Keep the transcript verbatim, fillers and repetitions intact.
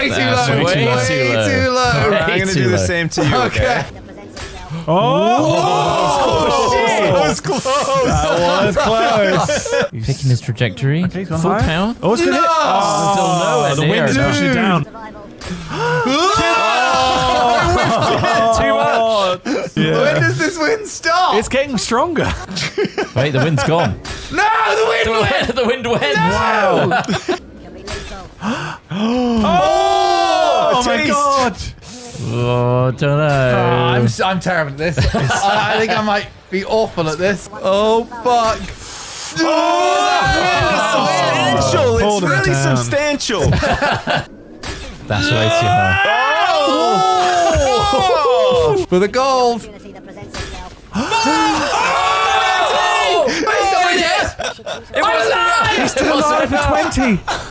way too That's low. way Way, too low. too low. All right, I'm Way gonna too do the low. same to you. Okay. Oh! Oh, That was close. that was close. Picking his trajectory. Okay, he's gone Full higher. power. Oh, it's gonna hit. No! Oh, Still nowhere the near wind's enough. pushing it down. Oh, Too much. Yeah. when does this wind stop? It's getting stronger. Wait, the wind's gone. no, the wind The went. wind, the wind went. Wow. Oh, Oh my taste. god. Oh, don't know. Oh, I'm, s- I'm terrible at this. I, I think I might be awful at this. Oh, fuck. Oh, substantial. Hold It's it really down. substantial. That's way too high. Oh! For the gold. It was alive! He's still alive for twenty.